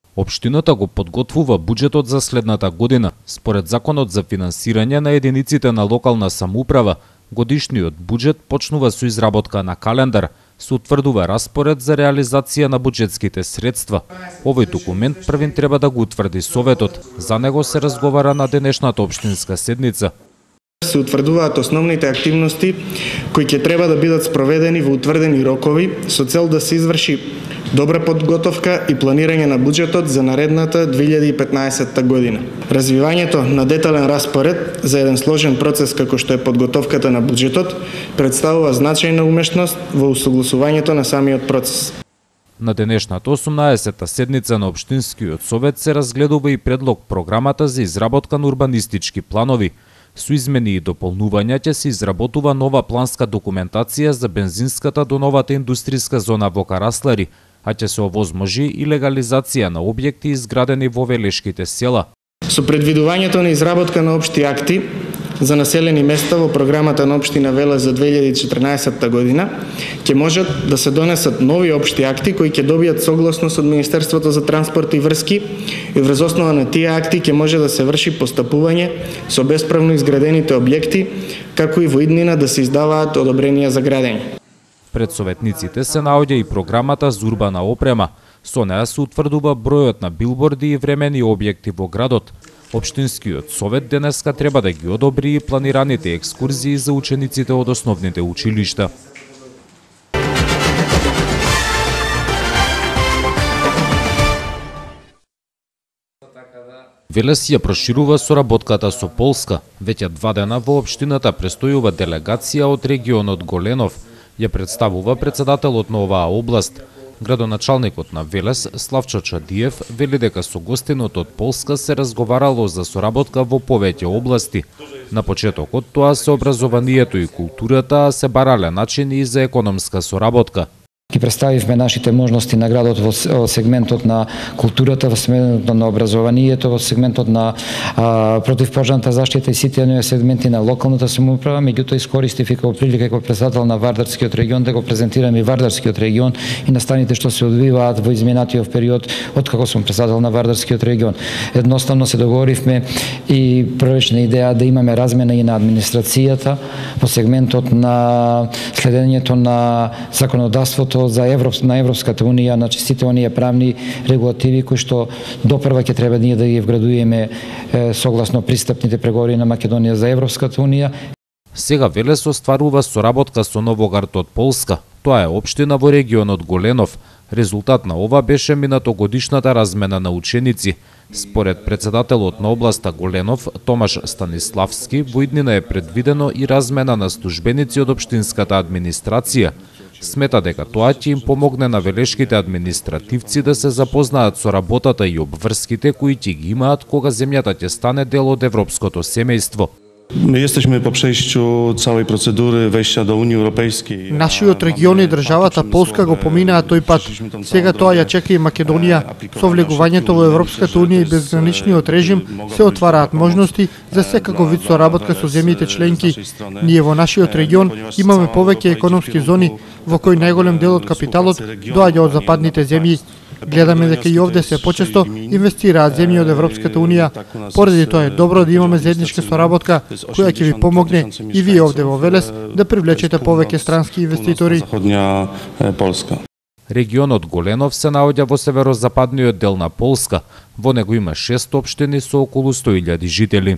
Општината го подготвува буџетот за следната година. Според Законот за финансирање на единиците на локална самоуправа, годишниот буџет почнува со изработка на календар, се утврдува распоред за реализација на буџетските средства. Овој документ првин треба да го утврди Советот. За него се разговара на денешната општинска седница. Се утврдуваат основните активности кои ќе треба да бидат спроведени во утврдени рокови со цел да се изврши добра подготовка и планирање на буџетот за наредната 2015 година. Развивањето на детален распоред за еден сложен процес како што е подготовката на буџетот представува значајна умешност во усогласувањето на самиот процес. На денешната 18-та седница на Општинскиот совет се разгледува и предлог програмата за изработка на урбанистички планови. Со измени и дополнувања ќе се изработува нова планска документација за бензинската до новата индустријска зона во Караслари, а ќе се овозможи и легализација на објекти изградени во Велешките села. Со предвидувањето на изработка на општи акти за населени места во програмата на општина Велес за 2014 година, ќе можат да се донесат нови општи акти кои ќе добијат согласност од Министерството за транспорт и врски и врз основа на тие акти ќе може да се врши постапување со бесправно изградените објекти, како и во иднина да се издаваат одобренија за градење. Пред советниците се наоѓа и програмата за урбана опрема. Со неа се утврдува бројот на билборди и времени објекти во градот. Општинскиот совет денеска треба да ги одобри и планираните екскурзии за учениците од основните училишта. Велес ја проширува соработката со Полска. Веќе 2 дена во општината престојува делегација од регионот Голенов. Ја представува председателот на оваа област. Градоначалникот на Велес, Славчо Чадиев, вели дека со гостинот од Полска се разговарало за соработка во повеќе области. На почетокот тоа се образованието и културата, а се барале начини и за економска соработка. Ги представивме нашите можности на градот во сегментот на културата, во сегментот на образованието, во сегментот на противпожарната заштита и сите оние сегменти на локалната самоуправа. Меѓутоа искористив и како прилика како председател на Вардарскиот регион да го презентирам и Вардарскиот регион и настаните што се одвиваат во изминатиот период од како сум председател на Вардарскиот регион. Едноставно се договоривме и првична идеја да имаме размена и на администрацијата во сегментот на следењето на законодавството на Европската унија, на сите оние правни регулативи кои што допрва ќе треба ние да ги вградуваме согласно пристапните преговори на Македонија за Европската унија. Сега Велес остварува соработка со Новоград од Полска. Тоа е општина во регионот Голенов. Резултат на ова беше минатогодишната размена на ученици. Според председателот на областа Голенов, Томаш Станиславски, во иднина е предвидено и размена на службеници од општинската администрација. Смета дека тоа ќе им помогне на велешките административци да се запознаат со работата и обврските кои ќе ги имаат кога земјата ќе стане дел од европското семејство. My jesteśmy po przejściu całej procedury wejścia do Unii Europejskiej. Нашиот регион и државата Полска го поминаа тој пат. Сега тоа ја чека и Македонија. Со влегувањето во Европската унија и безграничниот режим се отвараат можности за секако вид соработка со земјите членки. Ние во нашиот регион имаме повеќе економски зони во кои најголем дел од капиталот доаѓа од западните земји. Гледаме дека и овде се почесто инвестираат земји од Европската унија. Поради тоа е добро да имаме заедничка соработка која ќе ви помогне и вие овде во Велес да привлечете повеќе странски инвеститори. Регионот Голенов се наоѓа во северозападниот дел на Полска. Во него има 6 општини со околу 100.000 жители.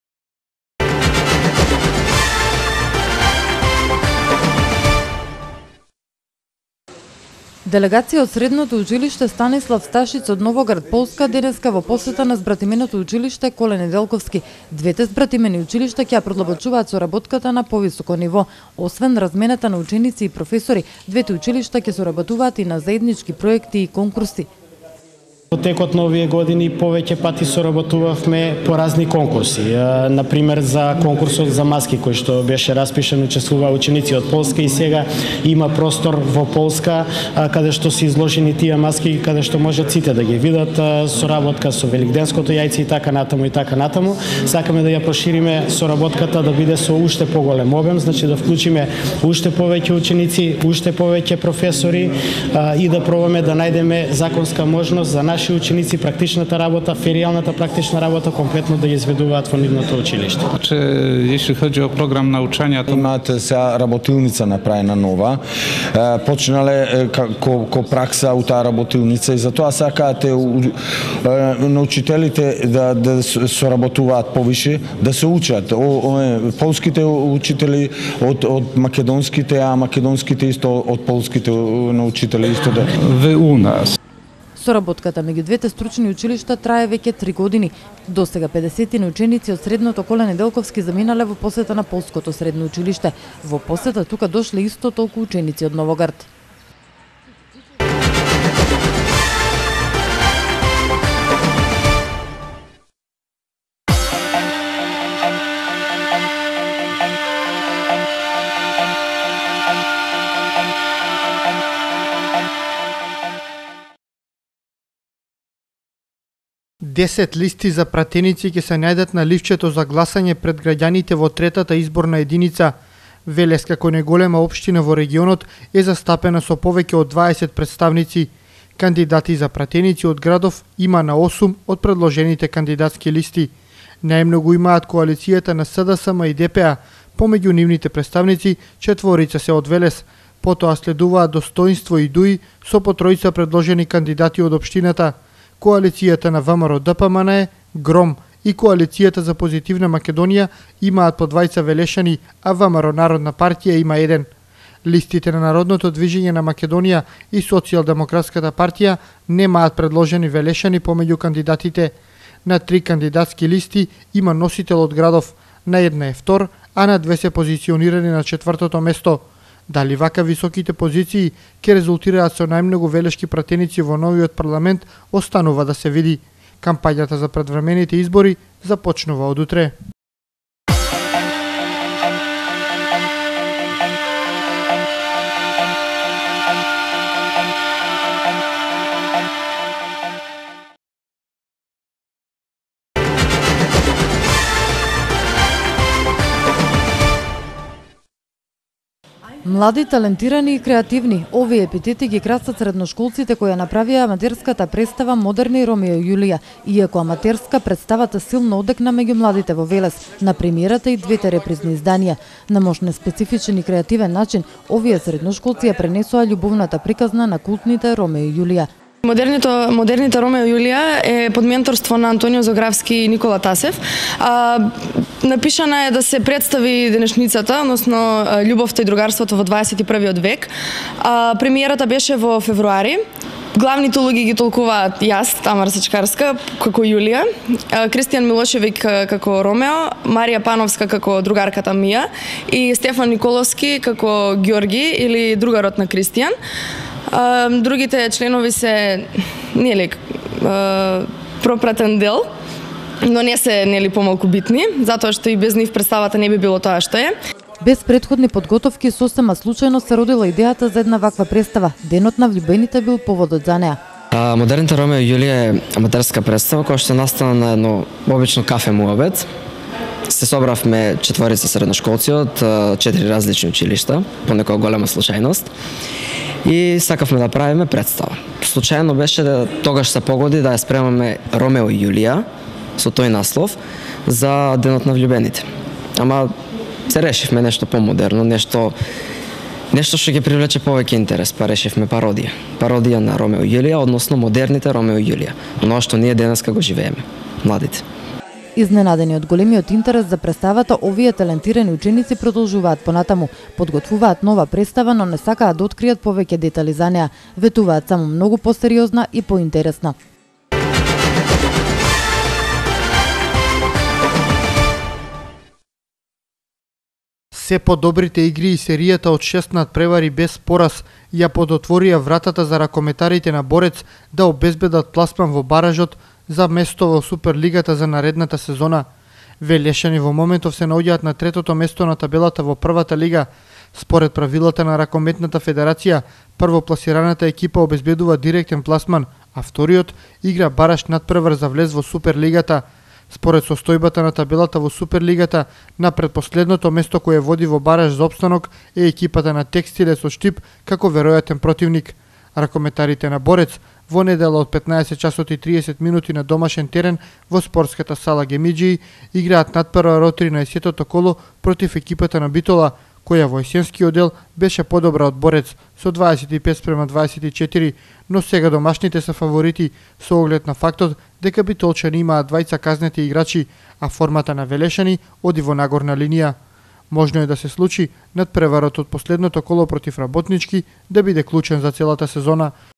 Делегација од Средното училиште Станислав Сташиц од Новоград, Полска, денеска во посета на збратименото училиште Коле Неделковски. Двете збратимени училишта ќе продлабочуваат соработката на повисоко ниво. Освен размената на ученици и професори, двете училишта ќе соработуваат и на заеднички проекти и конкурси. Во текот на овие години повеќе пати соработувавме по разни конкурси. Например, за конкурсот за маски кој што беше распишан, учествуваа ученици од Полска и сега има простор во Полска каде што се изложени тие маски, каде што можат сите да ги видат, соработка со великденското јајце и така натаму. Сакаме да ја прошириме соработката да биде со уште поголем обем, значи да вклучиме уште повеќе ученици, уште повеќе професори и да пробаме да најдеме законска можност за наши ученици практичната работа, феријалната практична работа комплетно да ја изведуваат во нивното училиште. Че, jeśli chodzi o program nauczania, to Имате сега работилница направена нова, почнале ко пракса у таа работилница и затоа сакате на учителите да соработуваат повише, да се учат. Полските учители од македонските, а македонските исто од полските научители исто да. wy u nas. Соработката меѓу двете стручни училишта трае веќе 3 години. Досега 50 ученици од средното Коле Неделковски заминале во посета на полското средно училиште. Во посета тука дошле исто толку ученици од Новоград. Десет листи за пратеници ќе се најдат на ливчето за гласање пред граѓаните во третата изборна единица. Велес како неголема општина во регионот е застапена со повеќе од 20 представници. Кандидати за пратеници од градов има на 8 од предложените кандидатски листи. Најмногу имаат коалицијата на СДСМ и ДПА, помеѓу нивните представници 4 се од Велес. Потоа следуваат Достоинство и ДУИ со по 3 предложени кандидати од општината. Коалицијата на ВМРО ДПМН, Гром и Коалицијата за позитивна Македонија имаат по 20 велешани, а ВМРО Народна партија има 1. Листите на Народното движење на Македонија и Социјалдемократската партија немаат предложени велешани помеѓу кандидатите. На 3 кандидатски листи има носител од градов, на една е втор, а на 2 се позиционирани на 4-то место. Дали вака високите позиции ќе резултираат со најмногу велешки пратеници во новиот парламент, останува да се види. Кампањата за предвремените избори започнува од утре. Млади, талентирани и креативни, овие епитети ги красат средношколците кои ја направија аматерската представа Модерни Ромео и Јулија. Иако аматерска, представата силно одекна меѓу младите во Велес, на премиерата и двете репризни изданија. На можен специфичен и креативен начин, овие средношколци ја пренесоа љубовната приказна на култните Ромео и Јулија. Модерните Ромео и Јулија е под менторство на Антонио Зографски и Никола Тасев. Напишана е да се представи денешницата, односно љубовта и другарството во 21 век. Премиерата беше во февруари. Главните улоги ги толкуваат јас, Тамара Сечкарска, како Јулија, Кристијан Милошевик како Ромео, Марија Пановска како другарката Мија и Стефан Николовски како Ѓорги или другарот на Кристијан. Другите членови се пропратен дел, но не се помалку битни, затоа што и без нив представата не би било тоа што е. Без претходни подготовки сосема случајно се родила идејата за една ваква представа. Денот на влюбените бил поводот за неа. Модерните Ромео и Јулија е аматерска представа која што настана на едно обично кафе муабет. Се собравме 4 средношколци од 4 различни училишта, по некоја голема случајност. И сакавме да правиме представа. Случајно беше да тогаш се погоди да ја спремаме Ромео и Јулија со тој наслов за денот на влюбените. Ама се решивме нешто помодерно, нешто што ќе привлече повеќе интерес, па решивме пародија. Пародија на Ромео и Јулија, односно модерните Ромео и Јулија. Оно што ние денеска го живееме, младите. Изненадени од големиот интерес за представата, овие талентирани ученици продолжуваат понатаму. Подготвуваат нова представа, но не сакаат да откријат повеќе детали за неа. Ветуваат само многу посериозна и поинтересна. Се подобрите игри и серијата од 6 надпревари без пораз ја подотворија вратата за ракометарите на Борец да обезбедат пласман во баражот за место во Суперлигата за наредната сезона. Велешани во моментов се наоѓаат на 3-то место на табелата во првата лига. Според правилата на Ракометната федерација, првопласираната екипа обезбедува директен пласман, а вториот игра бараж надпревар за влез во Суперлигата. Според состојбата на табелата во Суперлигата, на предпоследното место кое води во бараж за опстанок е екипата на Текстиле со Штип како веројатен противник. Ракометарите на Борец во недела од 15 часот и 30 минути на домашен терен во спортската сала Гемиджи играат надпрва од 13-тото коло против екипата на Битола, која во есенскиот дел беше подобра од Борец со 25-24, но сега домашните се фаворити со оглед на фактот дека битолчани имаат двајца казнети играчи, а формата на Велешани оди во нагорна линија. Можно е да се случи надпреварот од последното коло против Работнички да биде клучен за целата сезона.